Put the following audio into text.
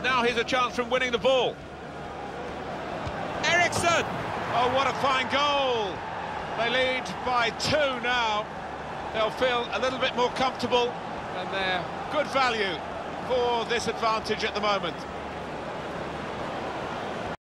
Now here's a chance from winning the ball. Ericsson! Oh, what a fine goal! They lead by 2 now. They'll feel a little bit more comfortable, and they're good value for this advantage at the moment.